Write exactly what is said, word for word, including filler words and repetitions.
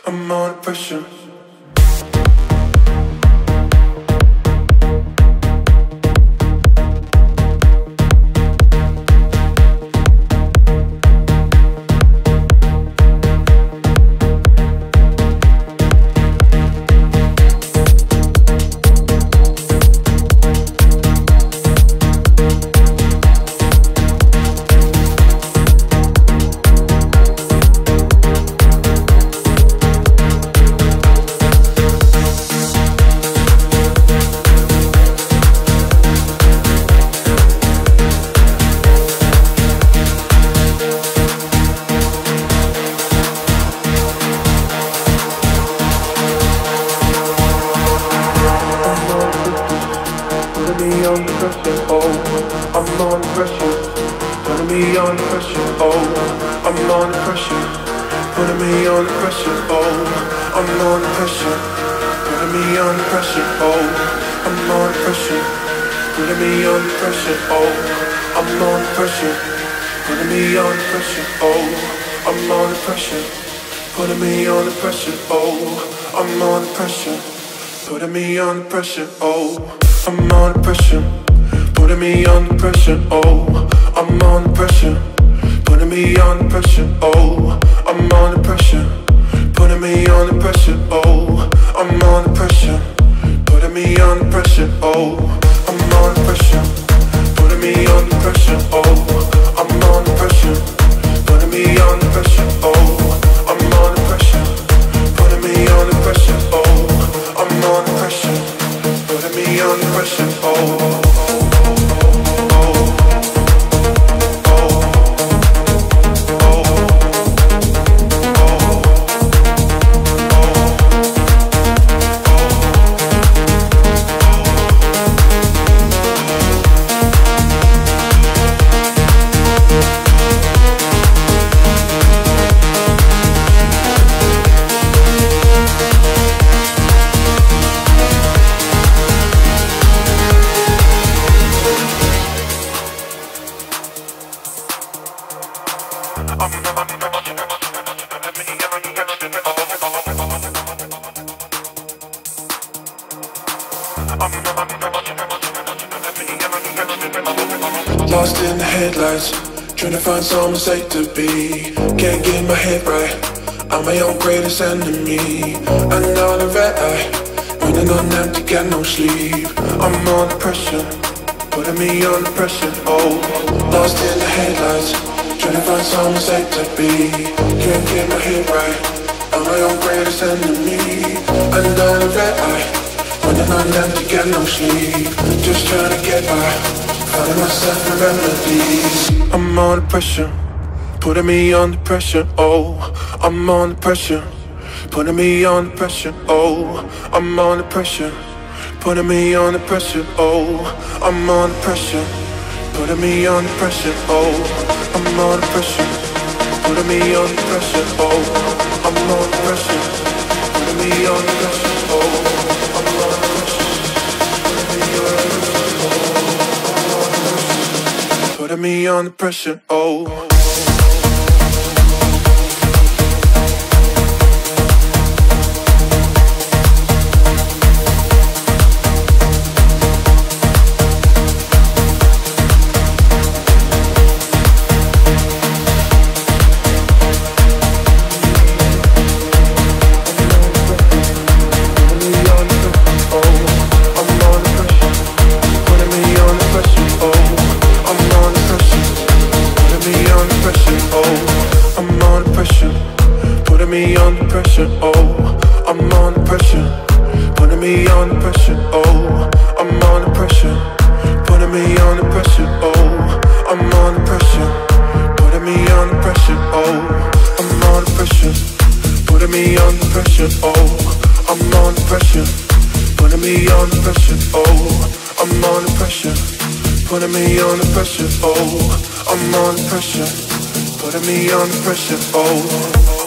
I'm under pressure. Putting me under pressure, oh, I'm under pressure. Putting me under pressure, oh, I'm under pressure. Putting me under pressure, oh, I'm under pressure. Putting me under pressure, oh, I'm under pressure. Putting me under pressure, oh, I'm under pressure. Putting me under pressure, oh, I'm under pressure. Putting me under pressure, oh, I'm under pressure. Putting me under pressure, oh, I'm under pressure. Putting me under pressure, oh. Lost in the headlights, trying to find somewhere safe to be. Can't get my head right, I'm my own greatest enemy. Another red eye, running on empty, got no sleep. I'm under pressure, putting me under pressure, oh. Lost in the headlights, trying to find somewhere safe to be. Can't get my head right, I'm my own greatest enemy. Another red eye, running on empty, got no sleep. Just trying to get by, finding myself in remedies. I'm under pressure, putting me under pressure, oh. I'm under pressure, putting me under pressure, oh. I'm under pressure, putting me under pressure, oh. I'm under pressure, putting me under pressure, oh. I'm under pressure, putting me under pressure, oh. I'm under pressure, putting me under pressure, oh. I'm under pressure, putting me under pressure, oh. Putting me under pressure, oh. Putting me under pressure, oh, I'm under pressure. Putting me under pressure, oh, I'm under pressure. Putting me under pressure, oh, I'm under pressure. Putting me under pressure, oh, I'm under pressure. Putting me under pressure, oh, I'm under pressure. Putting me under pressure, oh, I'm under pressure. Putting me under pressure, oh, I'm under pressure. Putting me under pressure, oh.